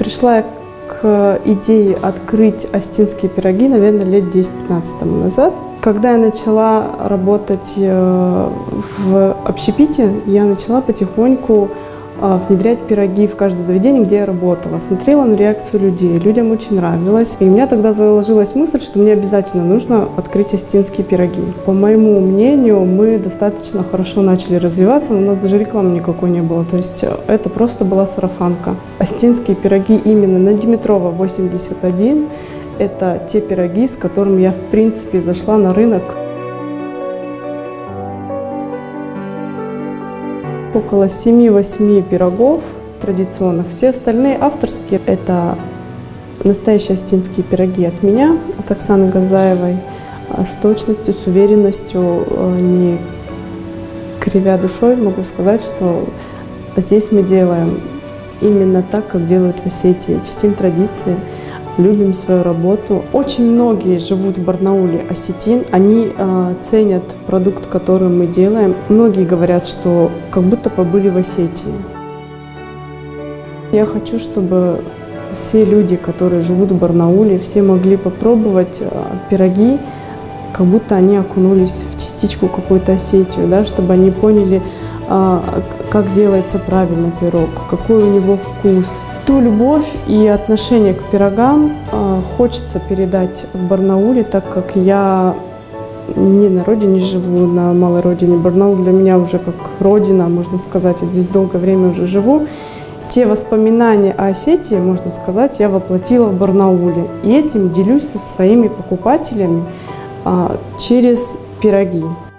Пришла я к идее открыть остинские пироги, наверное, лет 10-15 тому назад. Когда я начала работать в общепите, я начала потихоньку внедрять пироги в каждое заведение, где я работала. Смотрела на реакцию людей, людям очень нравилось. И у меня тогда заложилась мысль, что мне обязательно нужно открыть остинские пироги. По моему мнению, мы достаточно хорошо начали развиваться, но у нас даже рекламы никакой не было. То есть это просто была сарафанка. Остинские пироги именно на Димитрова 81 – это те пироги, с которыми я в принципе зашла на рынок. Около 7-8 пирогов традиционных. Все остальные авторские. Это настоящие остинские пироги от меня, от Оксаны Газаевой. С точностью, с уверенностью, не кривя душой, могу сказать, что здесь мы делаем именно так, как делают в Осетии. Чтим традиции, любим свою работу. Очень многие живут в Барнауле, осетин. Они ценят продукт, который мы делаем. Многие говорят, что как будто побыли в Осетии. Я хочу, чтобы все люди, которые живут в Барнауле, все могли попробовать пироги, как будто они окунулись в частичку какую-то Осетию, да, чтобы они поняли, как делается правильно пирог, какой у него вкус. Ту любовь и отношение к пирогам хочется передать в Барнауле, так как я не на родине живу, на малой родине. Барнаул для меня уже как родина, можно сказать, я здесь долгое время уже живу. Те воспоминания о Осетии, можно сказать, я воплотила в Барнауле. И этим делюсь со своими покупателями через пироги.